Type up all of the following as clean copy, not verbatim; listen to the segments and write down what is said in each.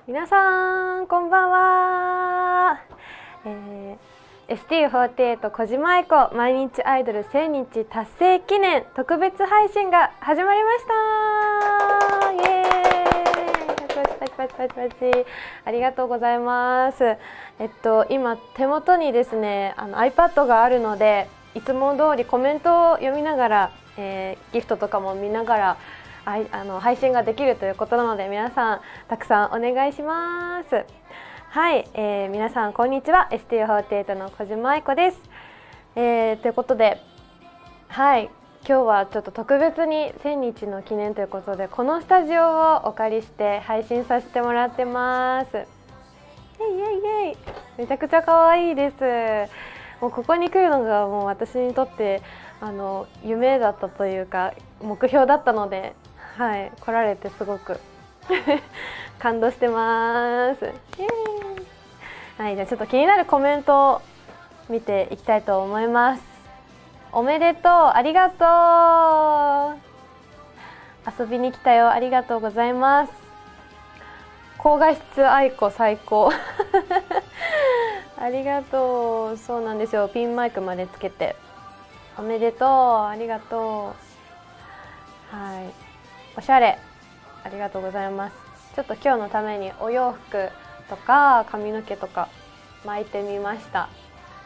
皆さんこんばんは、STU48 小島愛子毎日アイドル1000日達成記念特別配信が始まりました。イエーイ、パチパチパチパチパチパチ、ありがとうございます。今手元にですねiPad があるので、いつも通りコメントを読みながら、ギフトとかも見ながら配信ができるということなので、皆さんたくさんお願いします。はい、皆さんこんにちは。 STU48 の小島愛子です。ということで、はい、今日はちょっと特別に1000日の記念ということで、このスタジオをお借りして配信させてもらってます。イエイイエイイエイ、めちゃくちゃ可愛いです。もうここに来るのがもう私にとって夢だったというか目標だったので、はい、来られてすごく感動してます。はい、じゃあちょっと気になるコメントを見ていきたいと思います。おめでとう、ありがとう、遊びに来たよ、ありがとうございます。高画質愛子最高ありがとう。そうなんですよ、ピンマイクまでつけておめでとう、ありがとう。はい、おしゃれ、ありがとうございます。ちょっと今日のためにお洋服とか髪の毛とか巻いてみました。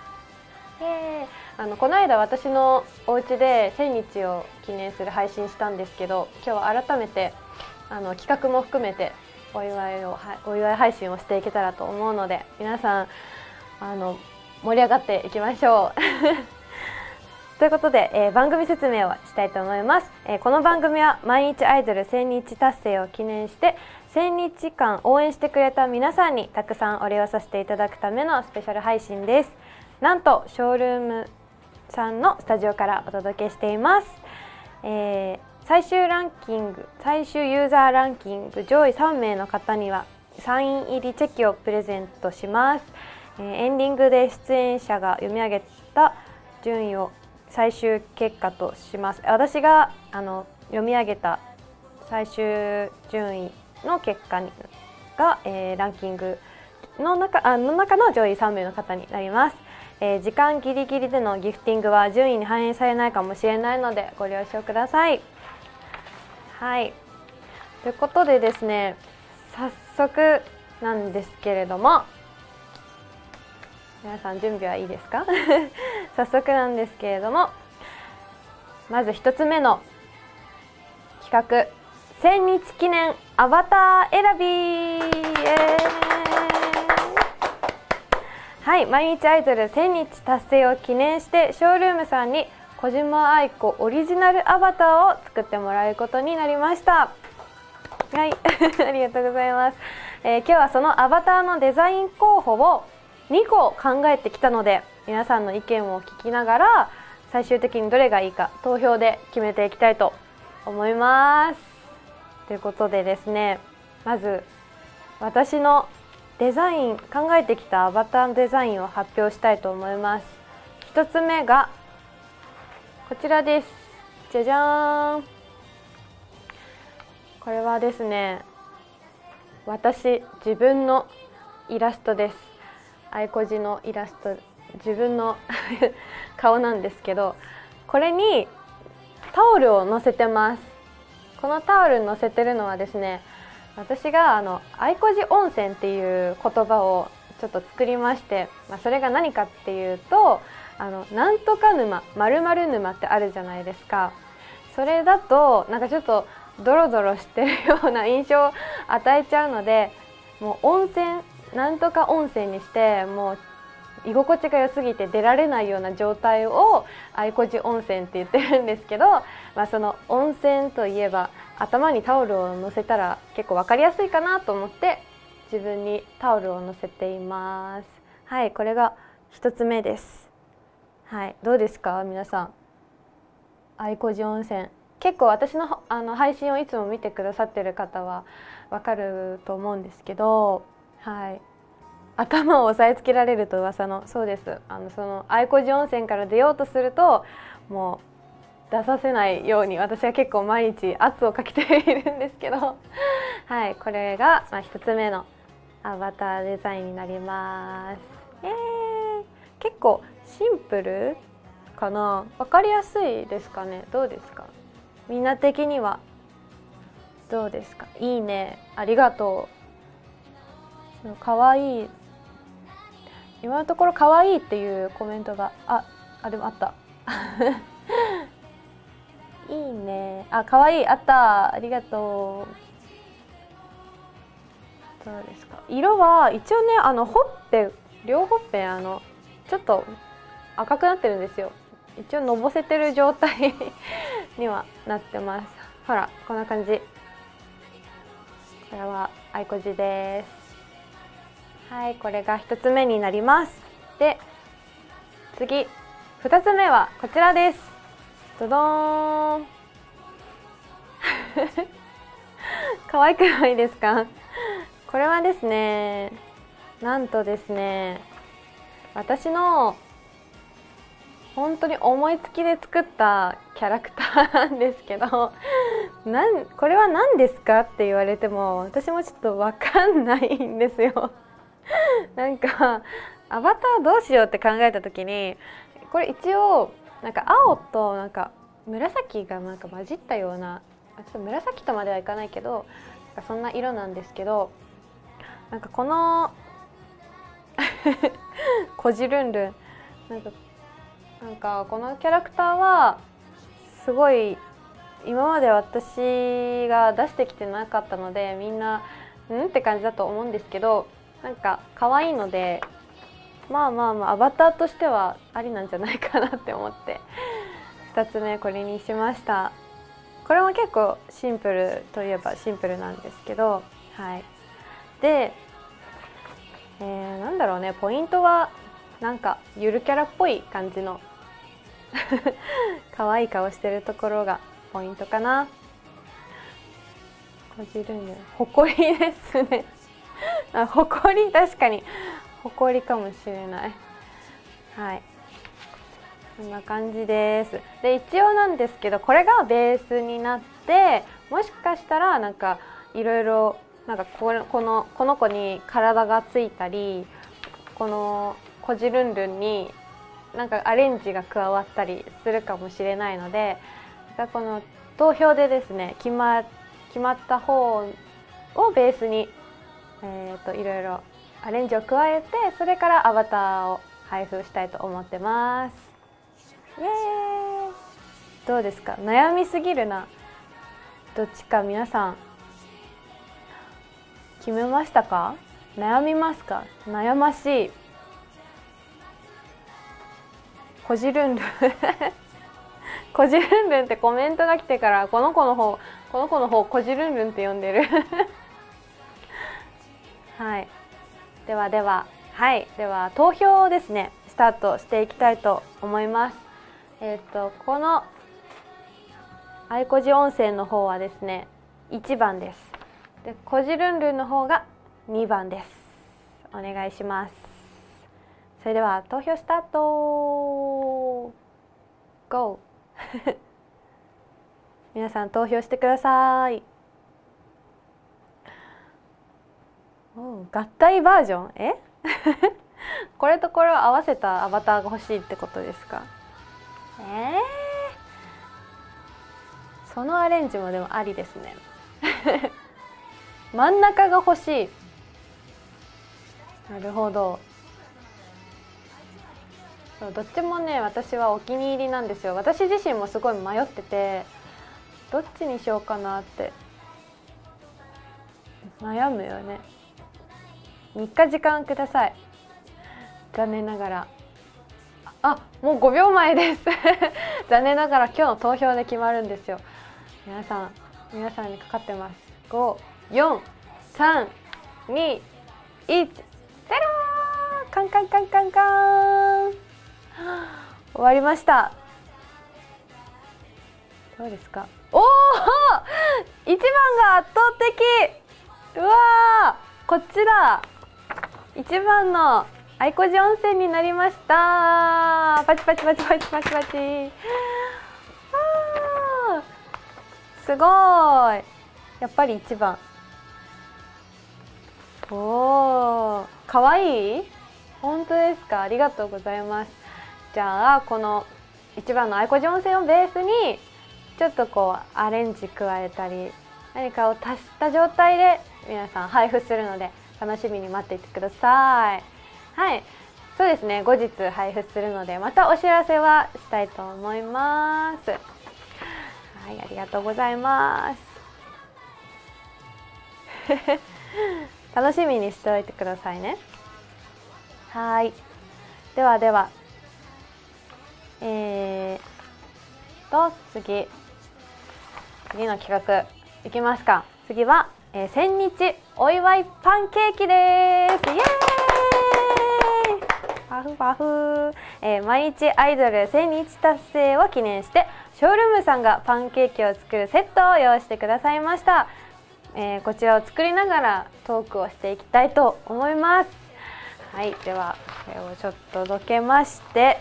この間私のお家で1000日を記念する配信したんですけど、今日は改めて企画も含めてお祝い配信をしていけたらと思うので、皆さん盛り上がっていきましょうということで、番組説明をしたいと思います。この番組は毎日アイドル1000日達成を記念して1000日間応援してくれた皆さんにたくさんお礼をさせていただくためのスペシャル配信です。なんとショールームさんのスタジオからお届けしています。最終ユーザーランキング上位3名の方にはサイン入りチェキをプレゼントします。エンディングで出演者が読み上げた順位を最終結果とします。私が読み上げた最終順位の結果が、ランキングの中の上位3名の方になります。時間ギリギリでのギフティングは順位に反映されないかもしれないのでご了承ください。はい、ということでですね、早速なんですけれども、皆さん準備はいいですか早速なんですけれども、まず1つ目の企画、1000日記念アバター選び。はい、毎日アイドル1000日達成を記念してショールームさんに小島愛子オリジナルアバターを作ってもらうことになりました。はいありがとうございます。今日はそのアバターのデザイン候補を2個考えてきたので、皆さんの意見を聞きながら最終的にどれがいいか投票で決めていきたいと思います。ということでですね、まず私のデザイン考えてきたアバターのデザインを発表したいと思います。1つ目がこちらです。じゃじゃーん。これはですね、自分のイラストです。愛子寺のイラスト、自分の顔なんですけど、これにタオルを載せてます。このタオルに載せてるのはですね、私が愛子寺温泉っていう言葉をちょっと作りまして、それが何かっていうと、なんとか沼、〇〇沼ってあるじゃないですか。それだとなんかちょっとドロドロしてるような印象を与えちゃうので、もう温泉、なんとか温泉にして、もう居心地が良すぎて出られないような状態を愛子寺温泉って言ってるんですけど、その温泉といえば頭にタオルを乗せたら結構分かりやすいかなと思って自分にタオルを乗せています。はい、これが1つ目です。はい、どうですか皆さん。愛子寺温泉、結構私の配信をいつも見てくださってる方は分かると思うんですけど、はい、頭を押さえつけられると噂の、そうです。その愛子寺温泉から出ようとするともう出させないように私は結構毎日圧をかけているんですけどはい、これが1つ目のアバターデザインになります。結構シンプルかな。わかりやすいですかね。どうですか、みんな的には。どうですか。いいね、ありがとう。かわいい、今のところかわいいっていうコメントがでもあったいいね、かわいい、あった、ありがとう。どうですか。色は一応ね、ほっぺ、両ほっぺちょっと赤くなってるんですよ。一応のぼせてる状態にはなってます。ほらこんな感じ。これはあいこじです。はい、これが1つ目になります。で次2つ目はこちらです。ドドーン可愛くないですか。これはですね、なんとですね、私の本当に思いつきで作ったキャラクターなんですけど、これは何ですかって言われても私もちょっと分かんないんですよなんかアバターどうしようって考えた時に、これ一応なんか青となんか紫がなんか混じったような、ちょっと紫とまではいかないけど、なんかそんな色なんですけど、なんかこのこじるんるん、なんかこのキャラクターはすごい今まで私が出してきてなかったので、みんなんって感じだと思うんですけど、なんか可愛いので、まあアバターとしてはありなんじゃないかなって思って2つ目これにしました。これも結構シンプルといえばシンプルなんですけど、はい。で、なんだろうね、ポイントはなんかゆるキャラっぽい感じの可愛い顔してるところがポイントかな。こじるね、ほこりですねほこり、確かにほこりかもしれない。はい、こんな感じです。で一応なんですけど、これがベースになって、もしかしたらなんかいろいろなんかこの子に体がついたり、このこじるんるんになんかアレンジが加わったりするかもしれないので、この投票でですね、決まった方をベースに、いろいろアレンジを加えて、それからアバターを配布したいと思ってます。イエーイ。どうですか、悩みすぎるな。どっちか皆さん決めましたか。悩みますか。悩ましい。こじるんるんこじるんるんってコメントが来てから、この子の方こじるんるんって呼んでるはい、では投票ですね、スタートしていきたいと思います。このあいこじ温泉の方はですね1番です。でこじるんるんの方が2番です。お願いします。それでは投票スタート。 GO 皆さん投票してください。合体バージョン、これとこれを合わせたアバターが欲しいってことですか。そのアレンジもでもありですね真ん中が欲しい。なるほど。そう、どっちもね私はお気に入りなんですよ。私自身もすごい迷ってて、どっちにしようかなって悩むよね。3日時間ください。残念ながらもう5秒前です残念ながら今日の投票で決まるんですよ。皆さんにかかってます。5、4、3、2、1、0。カンカンカンカンカン終わりました。どうですか。おお1番が圧倒的。うわー、こっちだ。1番のあいこじ温泉になりました。パチパチパチパチパチパチ。すごい。やっぱり1番。 おー、かわいい？本当ですか？ありがとうございます。じゃあこの1番の愛子温泉をベースにちょっとこうアレンジ加えたり何かを足した状態で皆さん配布するので楽しみに待っていてください。はい、そうですね、後日配布するのでまたお知らせはしたいと思います。はい、ありがとうございます。楽しみにしておいてくださいね。はい、ではでは次の企画いきますか。次は、1000日お祝いパンケーキです。イエーイパフパフ、毎日アイドル1000日達成を記念してショールームさんがパンケーキを作るセットを用意してくださいました。こちらを作りながらトークをしていきたいと思います。はい、ではこれをちょっとどけまして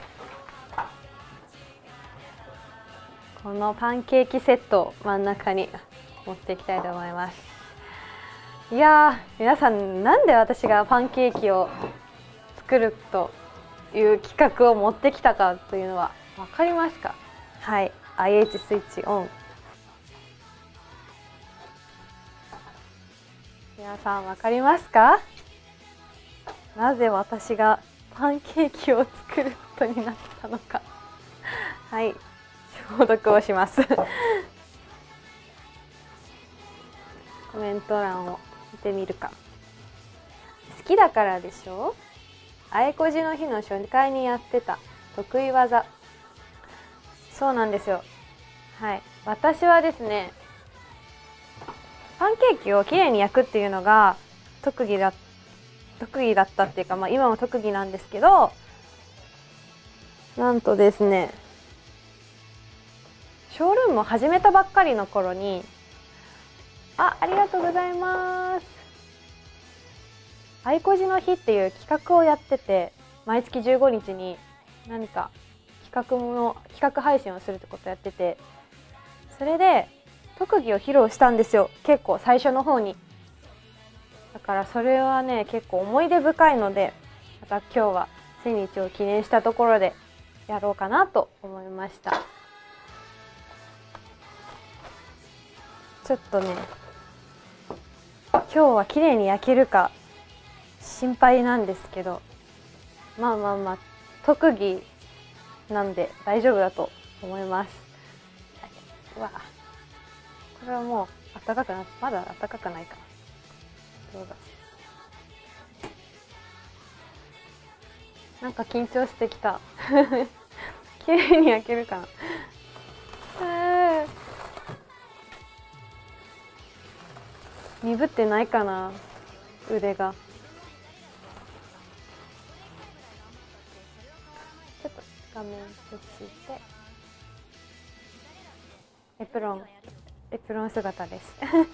このパンケーキセットを真ん中に持っていきたいと思います。いやー、皆さんなんで私がパンケーキを作るという企画を持ってきたかというのは分かりますか？はい、IH スイッチオン。皆さん分かりますか？なぜ私がパンケーキを作ることになったのか。はい、消毒をしますコメント欄を見てみるか。好きだからでしょ。愛子寺の日の初回にやってた得意技。そうなんですよ。はい、私はですねパンケーキをきれいに焼くっていうのが特技だったっていうか、今も特技なんですけど、なんとですねショールームを始めたばっかりの頃にありがとうございます。愛子寺の日っていう企画をやってて、毎月15日に何か企画配信をするってことをやってて、それで特技を披露したんですよ、結構最初の方に。だからそれはね結構思い出深いので、また今日は1000日を記念したところでやろうかなと思いました。ちょっとね今日は綺麗に焼けるか心配なんですけど、特技なんで大丈夫だと思います。うわ、これはもう暖かくなって、まだ暖かくないかな。どうだ、なんか緊張してきた綺麗に焼けるかな。鈍ってないかな、腕が。ちょっと画面消してエプロン姿です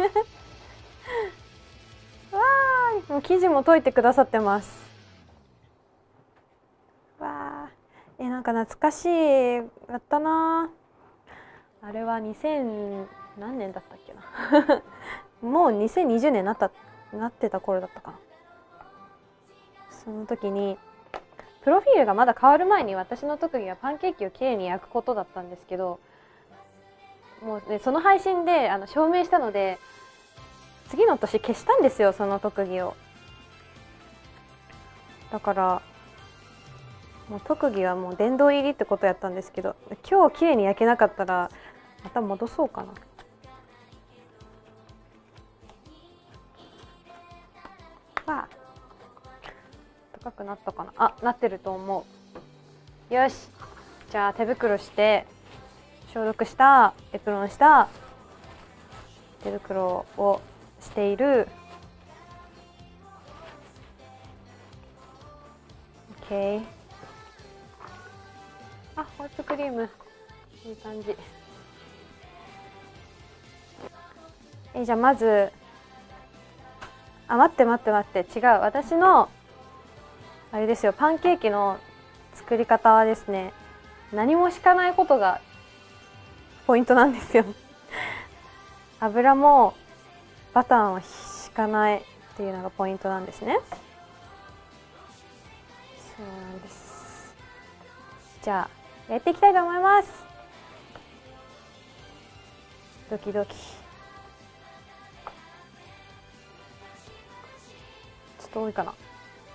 わーい、もう生地も溶いてくださってます。わー、なんか懐かしいだったな。あれは2000何年だったっけなもう2020年なってた頃だったかな。その時にプロフィールがまだ変わる前に私の特技はパンケーキをきれいに焼くことだったんですけど、もうねその配信で証明したので次の年消したんですよ、その特技を。だからもう特技はもう殿堂入りってことやったんですけど、今日きれいに焼けなかったらまた戻そうかな。わあ、高くなったかな。なってると思う。よし、じゃあ手袋して消毒したエプロンした手袋をしている OK。 ホイップクリームいい感じ。じゃあまず待って違う、私のあれですよ、パンケーキの作り方はですね、何も敷かないことがポイントなんですよ油もバターも敷かない。 っていうのがポイントなんですね。そうなんです。じゃあやっていきたいと思います。ドキドキ。ちょっと多いかな。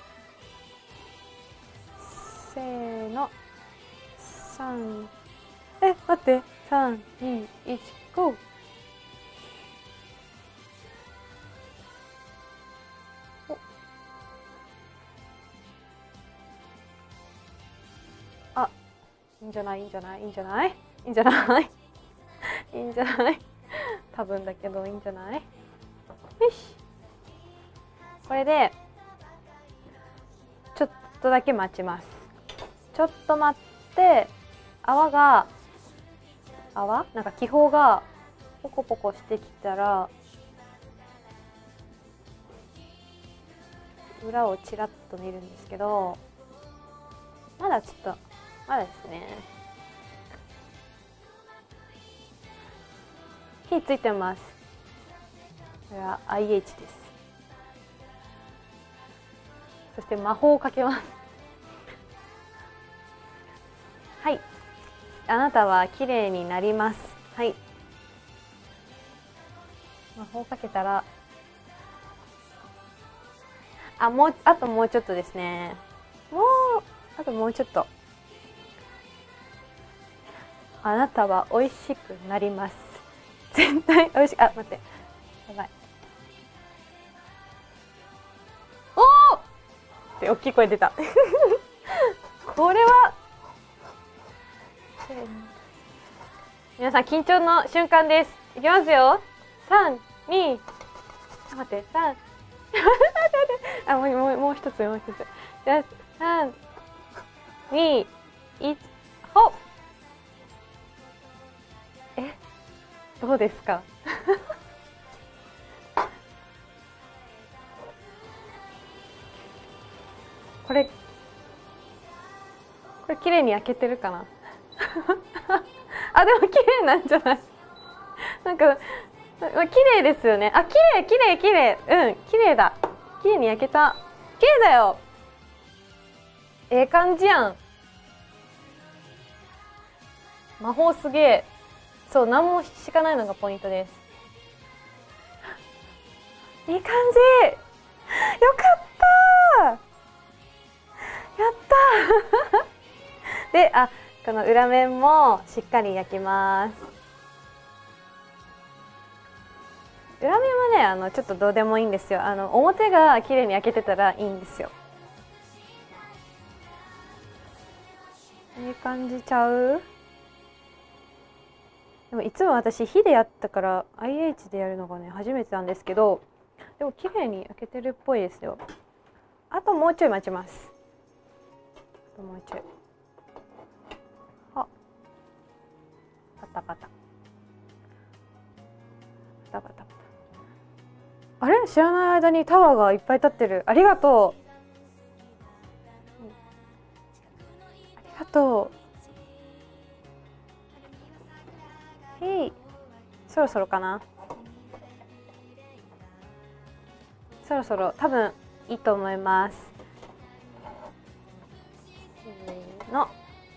せーの。3、待って、3、2、1、GO。あ、いいんじゃない、いいんじゃない、いいんじゃない、いいんじゃない、いいんじゃない、多分だけどいいんじゃない。よし。これでちょっとだけ待ちます。ちょっと待って、なんか気泡がポコポコしてきたら、裏をちらっと見るんですけど、まだですね。火ついてます。これは IH です。そして魔法をかけます。はい、あなたは綺麗になります。はい、魔法かけたら、あともうちょっとですね。あともうちょっと。あなたは美味しくなります。絶対美味しい。待って、やばい。おーって大きい声出た。これは皆さん緊張の瞬間です。いきますよ。3、2、待って、3、もう一つ。じゃあ、3、2、1、ほっ。どうですか？これ綺麗に焼けてるかな。でも綺麗なんじゃない？なんか綺麗ですよね。綺麗。うん、綺麗だ。綺麗に焼けた。綺麗だよ。感じやん。魔法すげえ。そう、何も敷かないのがポイントです。いい感じ。よかった。やったー。で、この裏面もしっかり焼きます。裏面はね、ちょっとどうでもいいんですよ。表が綺麗に焼けてたらいいんですよ。いい感じちゃう？でもいつも私火でやったから IH でやるのがね初めてなんですけど、でも綺麗に焼けてるっぽいですよ。あともうちょい待ちます。もうちょい。パタパタ。あれ、知らない間にタワーがいっぱい立ってる。ありがとう。ありがとう。へい。そろそろかな。そろそろ多分いいと思います。せーの。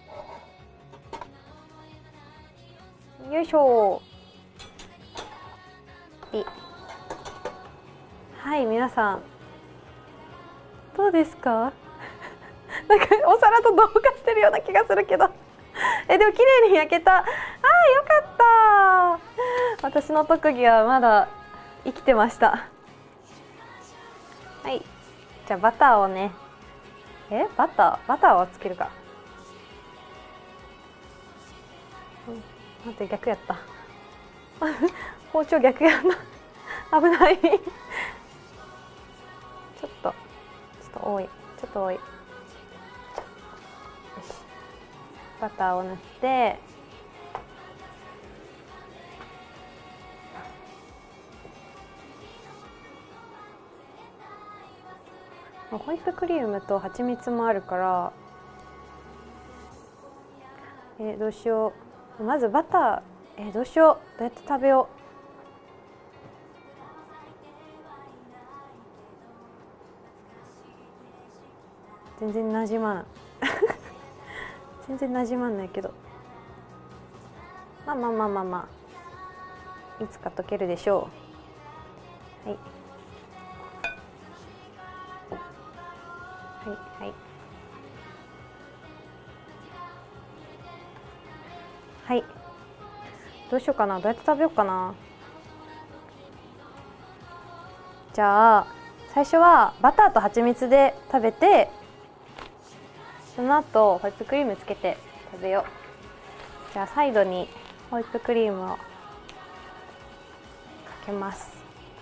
よいしょ。はい、皆さんどうですか？なんかお皿と同化してるような気がするけどでも綺麗に焼けた。よかった。私の特技はまだ生きてました。はい、じゃあバターをね、バターをつけるか。待って、逆やった。包丁逆やんな。危ない。ちょっと多い。よし、バターを塗って、ホイップクリームと蜂蜜もあるから、どうしよう。まずバター、どうしよう。どうやって食べよ全然なじまない全然なじまんないけど、まあまあまあまあまあいつか溶けるでしょう。はいはいはい。はい、どうしようかな、どうやって食べようかな。じゃあ最初はバターと蜂蜜で食べて、その後ホイップクリームつけて食べよう。じゃあサイドにホイップクリームをかけます。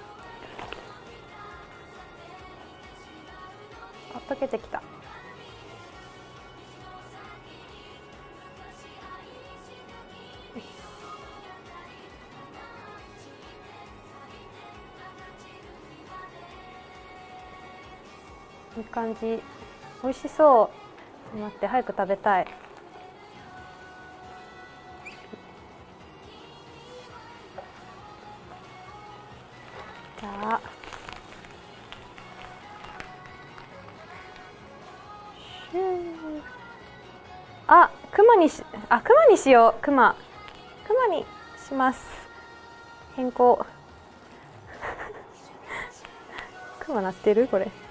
あ、溶けてきた。いい感じ、美味しそう。待って、早く食べたい。じゃあ熊にしよう。熊にします。変更熊鳴ってるこれ。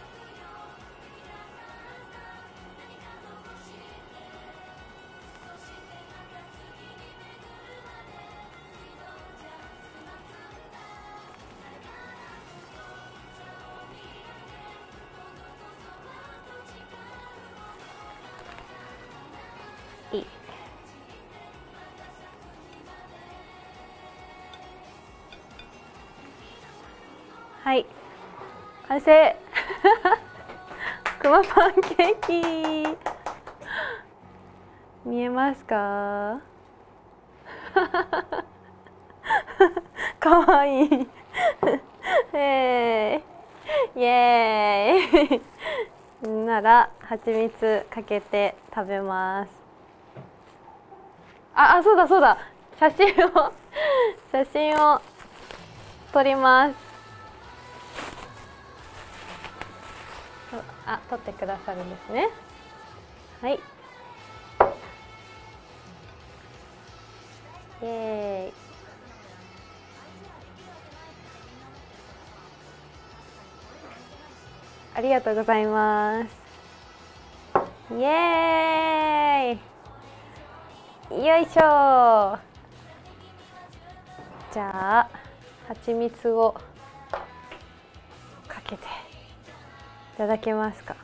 いい。はい、完成熊パンケーキ見えますかかわいいイエーイなら蜂蜜かけて食べます。そうだそうだ、写真を撮ります。撮ってくださるんですね。はい、イエーイ。ありがとうございます。イエーイ、よいしょ。じゃあ蜂蜜をかけていただけますか。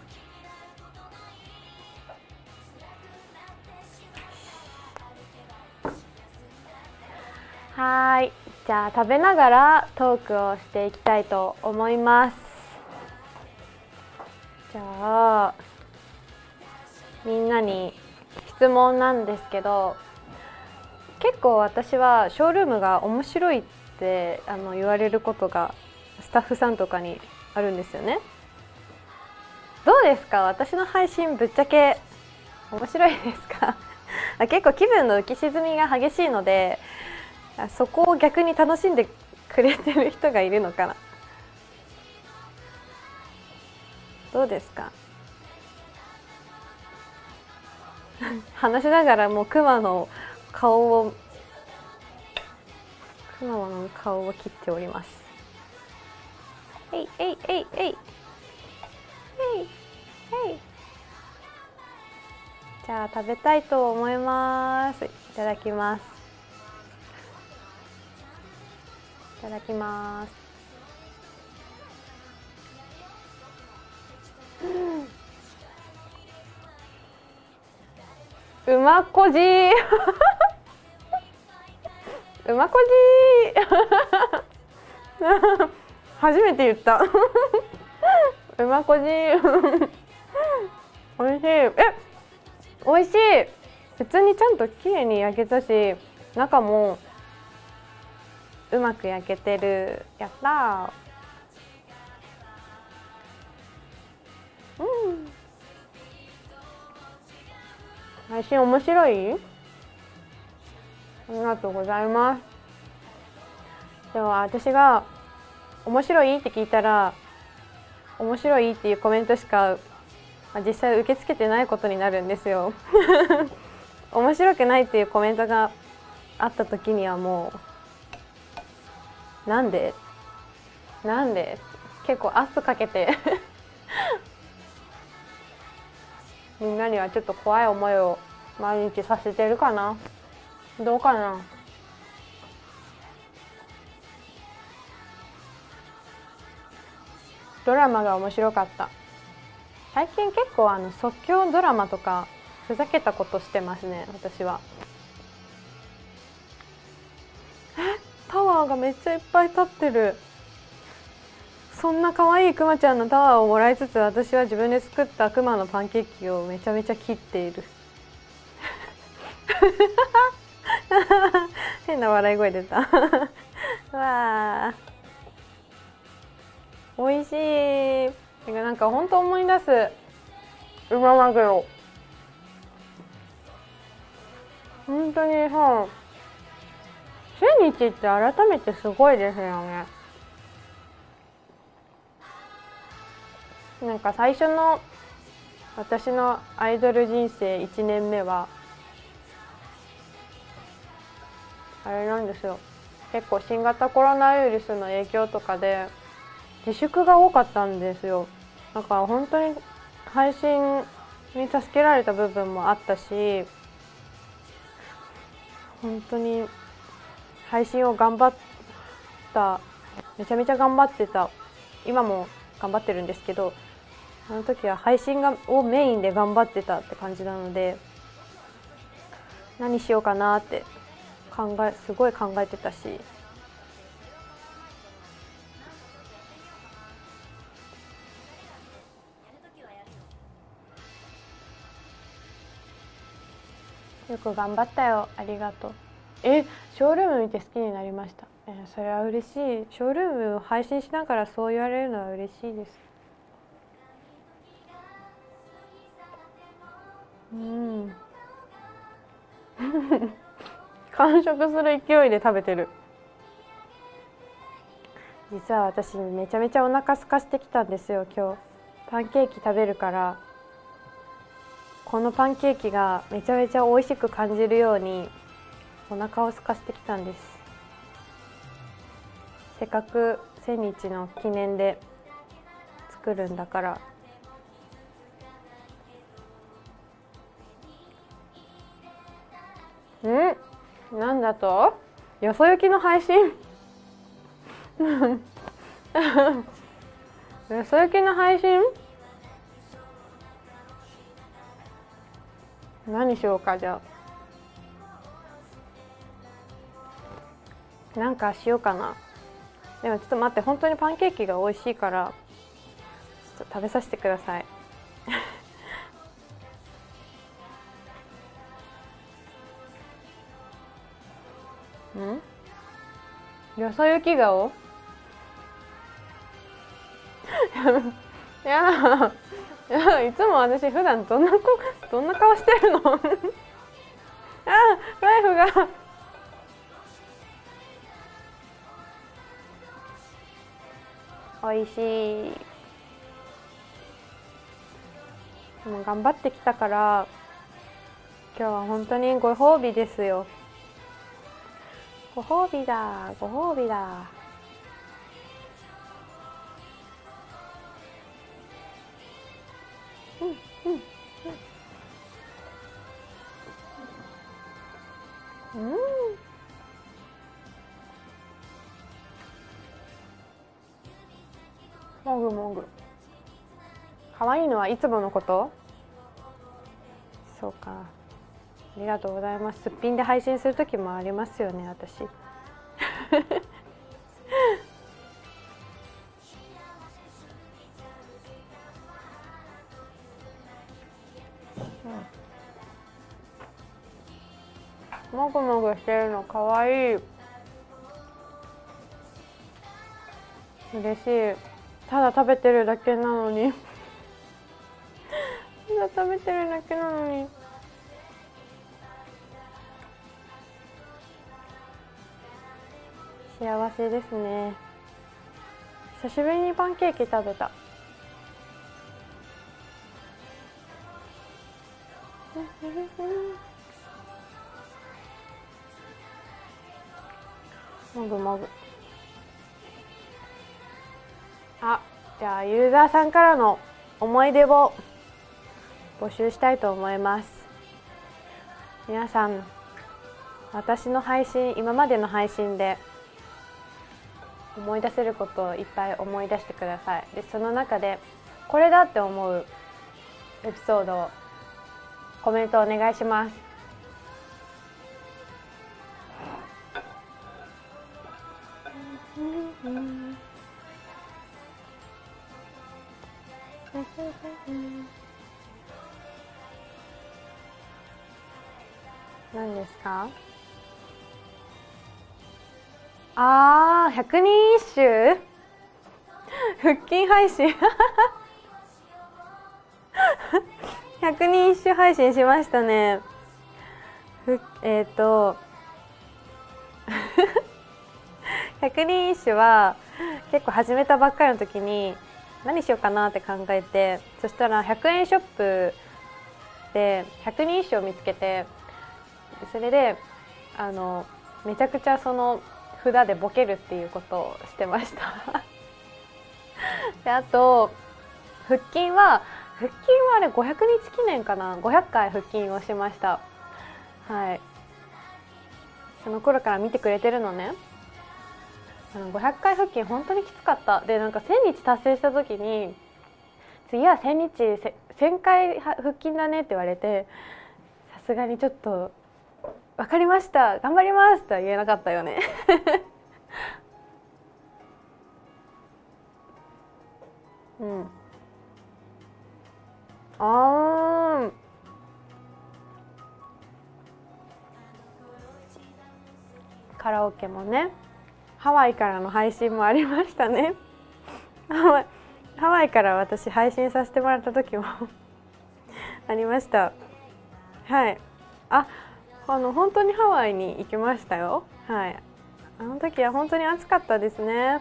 はい、じゃあ食べながらトークをしていきたいと思います。じゃあみんなに質問なんですけど、結構私はショールームが面白いって言われることがスタッフさんとかにあるんですよね。どうですか、私の配信ぶっちゃけ面白いですか結構気分の浮き沈みが激しいので、そこを逆に楽しんでくれてる人がいるのかな。どうですか話しながらもう熊の顔を切っております。えいえいえいえいえいえい。じゃあ食べたいと思います。いただきます。いただきます。うまこじーうまこじー初めて言ったうまこじーおいしい。おいしい。普通にちゃんと綺麗に焼けたし、中もうまく焼けてる。やったー。配信面白い？ありがとうございます。では私が面白いって聞いたら、面白いっていうコメントしか実際受け付けてないことになるんですよ面白くないっていうコメントがあった時にはもうなんで結構圧かけてみんなにはちょっと怖い思いを毎日させてるかな。どうかな。ドラマが面白かった。最近結構即興ドラマとかふざけたことしてますね、私は。タワーがめっちゃいっぱい立ってる。そんな可愛いクマちゃんのタワーをもらいつつ、私は自分で作ったクマのパンケーキをめちゃめちゃ切っている変な笑い声出たわあ、美味しい。なんか本当思い出す。今までの本当にさ、1000日って改めてすごいですよね。なんか最初の私のアイドル人生1年目はあれなんですよ。結構新型コロナウイルスの影響とかで自粛が多かったんですよ。だから本当に配信に助けられた部分もあったし、本当に配信を頑張った、めちゃめちゃ頑張ってた。今も頑張ってるんですけど、あの時は配信をメインで頑張ってたって感じなので、何しようかなってすごい考えてたし、よく頑張ったよ、ありがとう。ショールーム見て好きになりました。それは嬉しい。ショールームを配信しながらそう言われるのは嬉しいです。完食する勢いで食べてる。実は私めちゃめちゃお腹空かしてきたんですよ。今日パンケーキ食べるから、このパンケーキがめちゃめちゃ美味しく感じるようにお腹を空かせてきたんです。せっかく1000日の記念で作るんだから。なんだと？よそ行きの配信よそ行きの配信何しようか。じゃあなんかしようかな。でもちょっと待って、本当にパンケーキが美味しいからちょっと食べさせてくださいよそ行き顔やだいつも私普段どんな顔してるのライフが美味しい。もう頑張ってきたから今日は本当にご褒美ですよ。ご褒美だ、ご褒美だ。もぐもぐ。可愛いのはいつものこと？そうか。ありがとうございます。すっぴんで配信する時もありますよね、私。もぐもぐしてるのかわいい。嬉しい。ただ食べてるだけなのにただ食べてるだけなのに。幸せですね。久しぶりにパンケーキ食べた。 もぐもぐ。あ、じゃあユーザーさんからの思い出を募集したいと思います。皆さん、私の配信、今までの配信で思い出せることをいっぱい思い出してください。で、その中でこれだって思うエピソードをコメントお願いします。何ですか？ああ、百人一首腹筋配信百人一首配信しましたね。百人一首は結構始めたばっかりの時に何しようかなって考えて、そしたら100円ショップで百人一首を見つけて、それでめちゃくちゃその札でボケるっていうことをしてましたで、あと腹筋はあれ500日記念かな、500回腹筋をしました。はい、その頃から見てくれてるのね。500回腹筋本当にきつかった。で、なんか1000日達成した時に、次は1000日1000回腹筋だねって言われて、さすがにちょっと分かりました頑張りますとは言えなかったよねうん、あー、カラオケもね、ハワイからの配信もありましたねハワイから私配信させてもらった時もありました。はい、本当にハワイに行きましたよ。はい、あの時は本当に暑かったですね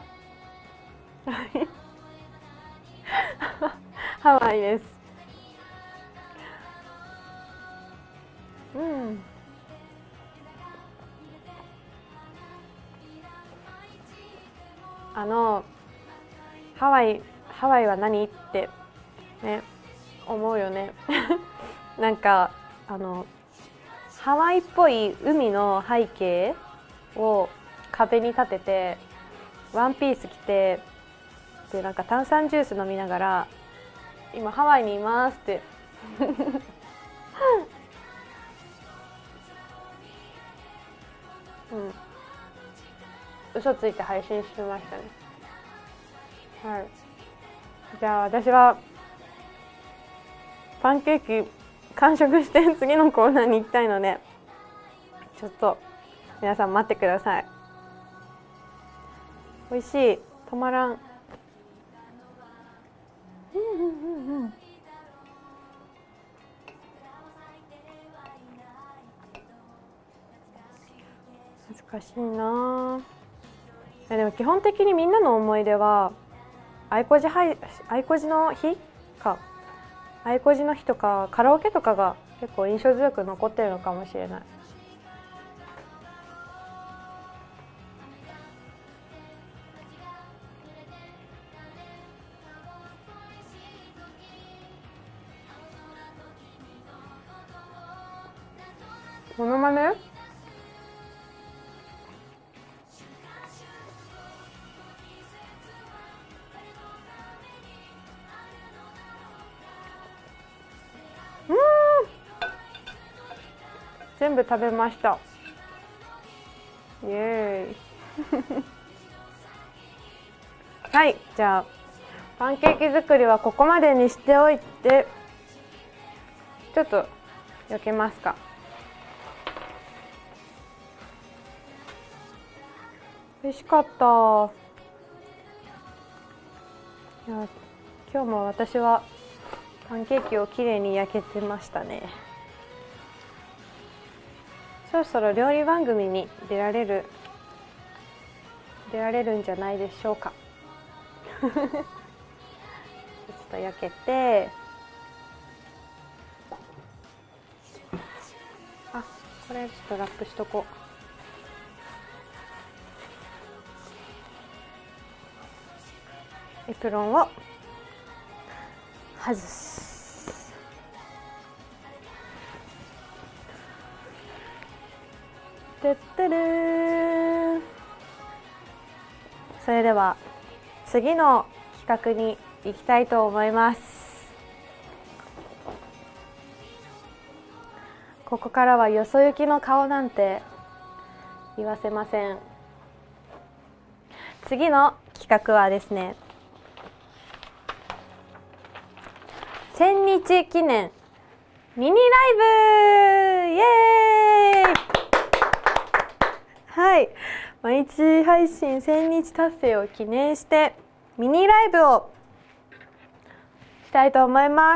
ハワイです。うん、ハワイは何ってね、思うよねなんかハワイっぽい海の背景を壁に立てて、ワンピース着て、でなんか炭酸ジュース飲みながら今ハワイにいますってうん、嘘ついて配信しましたね。はい、じゃあ私はパンケーキ完食して次のコーナーに行きたいので、ちょっと皆さん待ってください。美味しい、止まらん。難しいな。でも基本的にみんなの思い出はアイコジの日か、アイコジの日とかカラオケとかが結構印象強く残ってるのかもしれない。モノマネ？全部食べました。イエーイはい、じゃあパンケーキ作りはここまでにしておいて、ちょっと避けますか。美味しかった。いや、今日も私はパンケーキをきれいに焼けてましたね。そろそろ料理番組に出られるんじゃないでしょうかちょっと焼けて、 これちょっとラップしとこう。エプロンを外す。てってるー。それでは次の企画に行きたいと思います。ここからはよそ行きの顔なんて言わせません。次の企画はですね、1000日記念ミニライブ、イエーイ。はい、毎日配信1000日達成を記念してミニライブをしたいと思います。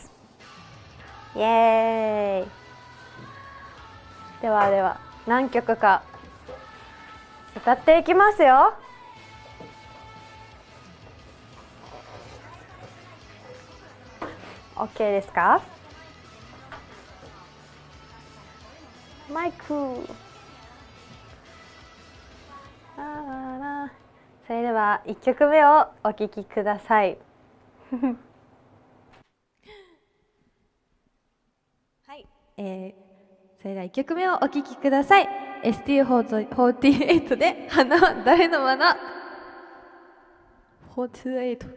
イエーイ。では何曲か歌っていきますよ。OK ですか？マイク。それでは1曲目をお聴きください。はい、それでは1曲目をお聴きください。STU48 で花は誰のもの。48。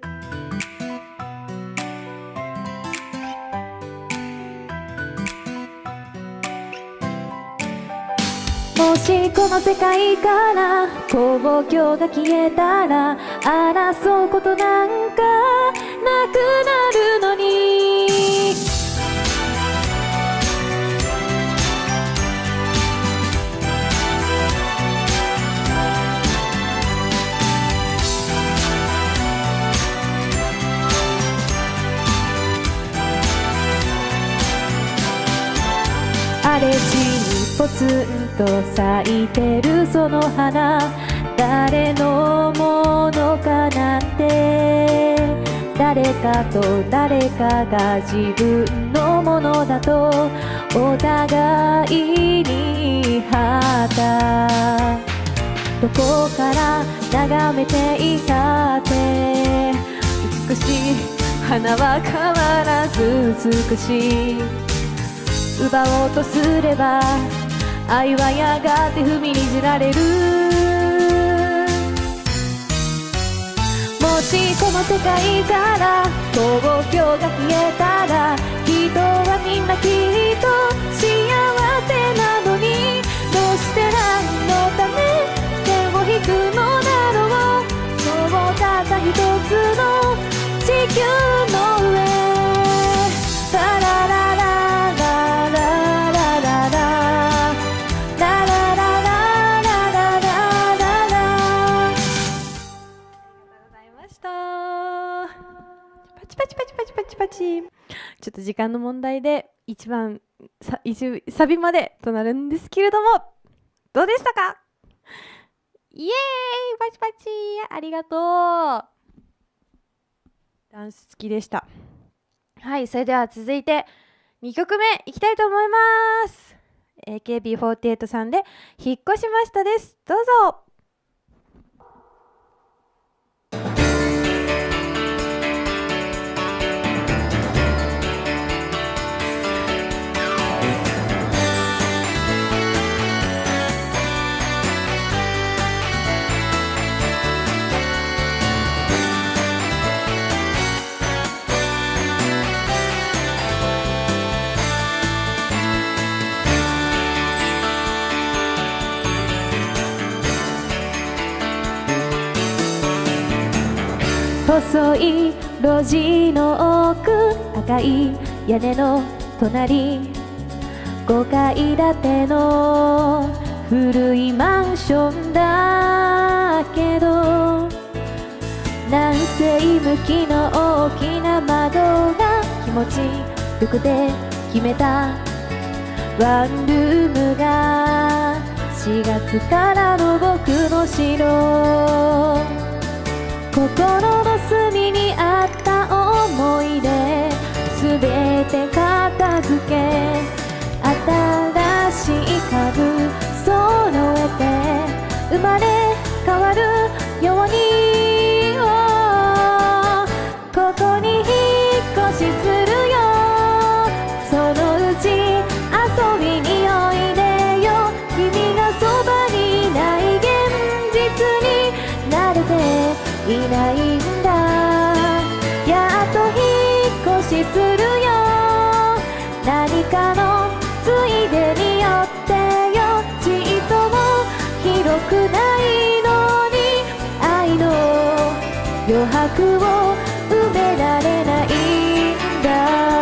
もしこの世界から公共が消えたら争うことなんかなくなるのに。荒れ地にポツンと咲いてるその花、誰のものかなんて。誰かと誰かが自分のものだとお互いに旗。どこから眺めていたって美しい花は変わらず美しい。奪おうとすれば愛はやがて踏みにじられる。もしこの世界から東京が消えたら人はみんなきっと幸せなのに。どうして何のため線を引くのだろう。そうたった一つの地球の上。ララララパチパチ。ちょっと時間の問題で一番サビまでとなるんですけれども、どうでしたか？イエーイ、パチパチ、ありがとう。ダンス好きでした。はい、それでは続いて2曲目いきたいと思います。AKB48 さんで引っ越しましたです。どうぞ。細い路地の奥、赤い屋根の隣、5階建ての古いマンションだけど、南西向きの大きな窓が気持ちよくて決めたワンルームが4月からの僕の城。心の隅にあった思い出すべて片付け、新しかぶ揃えて生まれ変わるように、ここに引っ越しするよ、そのうち遊びにおいでよ、君がそばにいない現実に慣れていないんだ、やっと引っ越しするよ、何かのついでによってよ、ちっとも広くないのに愛の余白を埋められないんだ。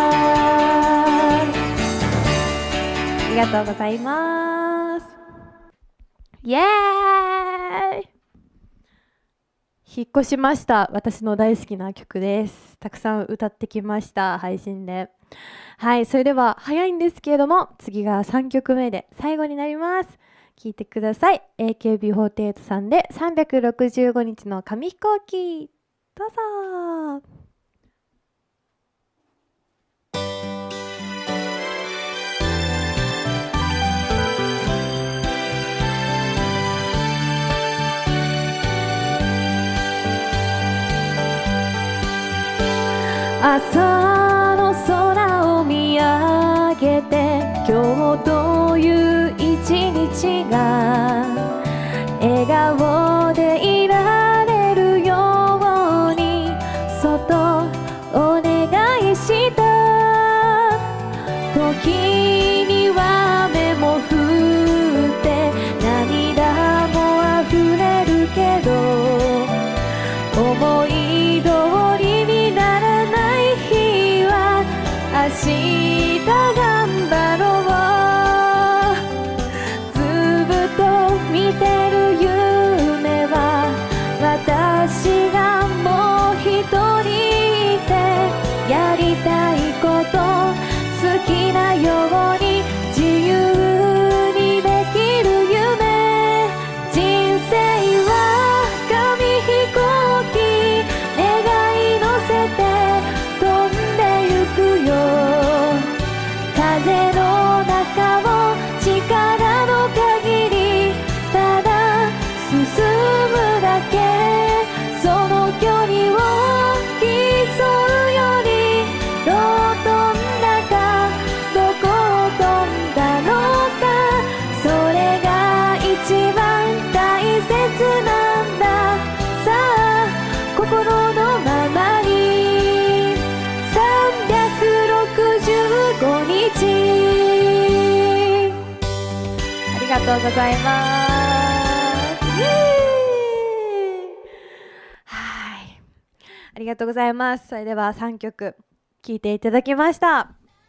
ありがとうございます。イエーイ。引っ越しました。私の大好きな曲です。たくさん歌ってきました、配信で。はい、それでは早いんですけれども、次が3曲目で最後になります。聴いてください。AKB48 さんで365日の紙飛行機。どうぞ。朝の空を見上げて、今日という一日が笑顔でいられるように、そっとお願いした。時には雨も降って涙も溢れるけど、思い通りにならない日は明日頑張ろう。ずっと見てる夢は、私がもう一人いて、やりたいこと好きなように自由にできる夢、人生は紙飛行機、願い乗せて飛んでゆくよ、風の中を力の限りただ進むだけ、その距離を競うより、どう飛んだかどこを飛んだのか、それが一番大切なんだ。さあ心のままに365日。ありがとうございます。はい、ありがとうございます。それでは3曲聴いていただきました。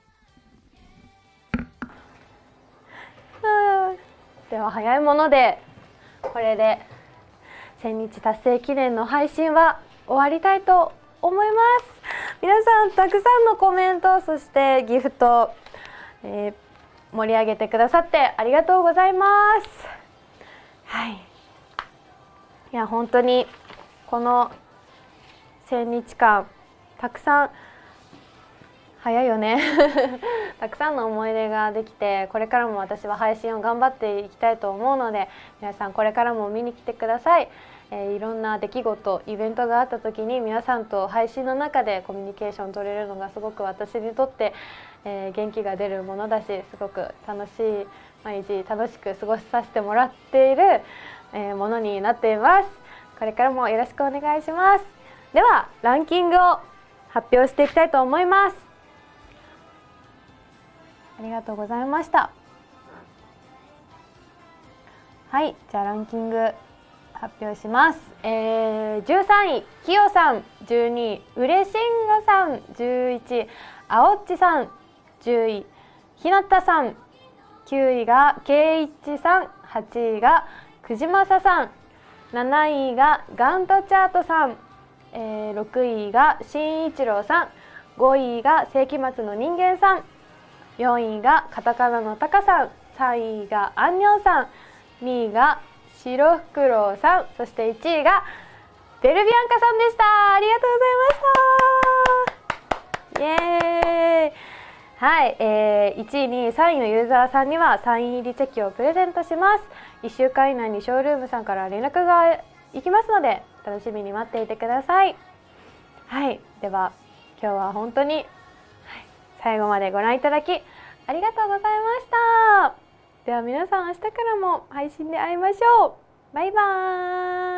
では早いものでこれで1000日達成記念の配信は終わりたいと思います。皆さんたくさんのコメント、そしてギフト、盛り上げてくださってありがとうございます。はい、いや本当にこの1000日間たくさん、早いよねたくさんの思い出ができて、これからも私は配信を頑張っていきたいと思うので、皆さんこれからも見に来てください。いろんな出来事、イベントがあった時に皆さんと配信の中でコミュニケーション取れるのがすごく私にとって、元気が出るものだし、すごく楽しい毎日楽しく過ごさせてもらっている、ものになっています。これからもよろしくお願いします。ではランキングを発表していきたいと思います。ありがとうございました。はい、じゃあランキング発表します。13位きよさん、12位うれしんごさん、11位あおっちさん、10位ひなたさん、9位がけいいちさん、8位がくじまささん、7位がガントチャートさん、6位がしんいちろうさん、5位が世紀末の人間さん、4位がカタカナのタカさん、3位がアンニョンさん、2位がシロフクロウさん、そして1位がベルビアンカさんでした。ありがとうございました。イエーイ。 はい、1位、2位、3位のユーザーさんにはサイン入りチェキをプレゼントします。1週間以内にショールームさんから連絡がいきますので楽しみに待っていてください。はい、では今日は本当に、最後までご覧いただきありがとうございました。では皆さん、明日からも配信で会いましょう。バイバーイ。